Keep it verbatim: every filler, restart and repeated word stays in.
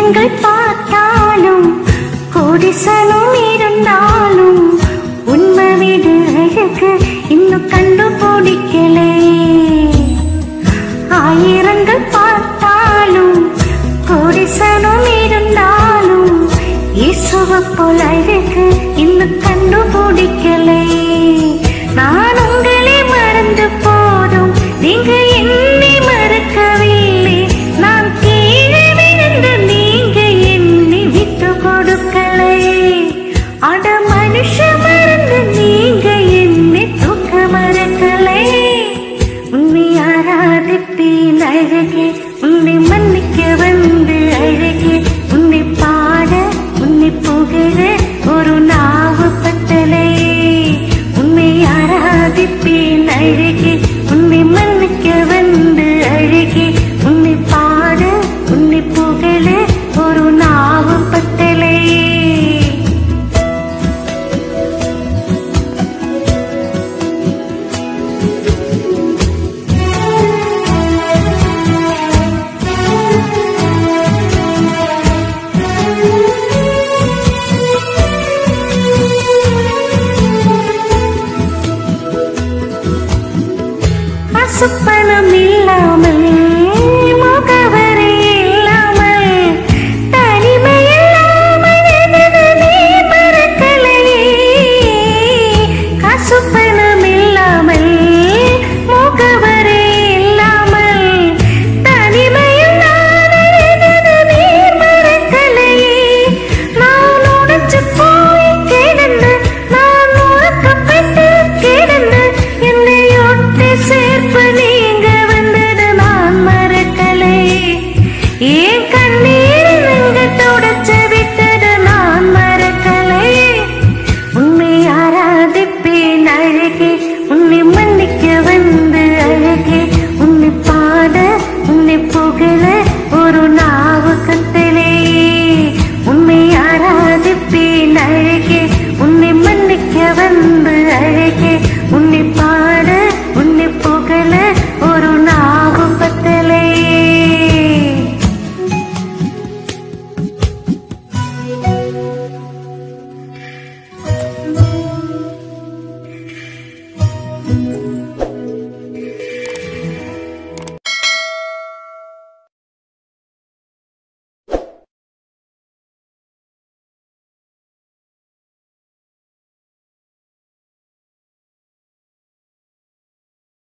ஆயிரங்கள் பார்த்தாலும் கோடிசனம் இருந்தாலும் உண்மை விடு அழகு இன்னும் கண்டுபிடிக்கலே. ஆயிரங்கள் பார்த்தாலும் கோடிசனம் இருந்தாலும் இயேசுவை போல் அழகு இன்னும் கண்டுபிடிக்கலே. நான் உங்களை மறந்து போதும் நீங்க என்னை மறக்கவில்லை. நான் கீழே விழுந்து நீங்க என்னை விட்டு கொடுக்கலை. அட மனுஷ மறந்து நீங்க என்னை தூக்க மறக்கலை. உன்னை ஆராதிப்பேன் அழகே, உன்னை மன்னிக்க வந்து அழகே, உன்னை பாட உன்னை புகழ ஒரு நாவு பத்தலை. உன்னை ஆராதிப்பேன் அழகே, உன்னை மன்னிக்க வந்து அழகே, உன்னை பாட உன்னை புகழ ஒரு நாவு பத்தலை. சுப்பனம் இல்லாமல் முகவரி இல்லாமல் தனிமை இல்லாமல் நீ மறக்கலையே. கசுப்பனம் இல்லாமல் முகவரி இல்லாமல் தனிமை இல்லாமல் நீ மறக்கலையே. நான் உடைச்சு போய் கிடந்து நான் உறக்கப்பட்டு கிடந்து என்னை ஒட்டி சேர்ப்பு நீங்க வந்தது நான் மறக்கலை. ஏன் கண்ணீர் நீங்க தொடச்சு விட்டது நான் மறக்கலை. உன்னை ஆராதிப்பேன் அழகே, உன்னை மன்னிக்க வந்து அழகே, உன்னை பாட உன்னை புகழ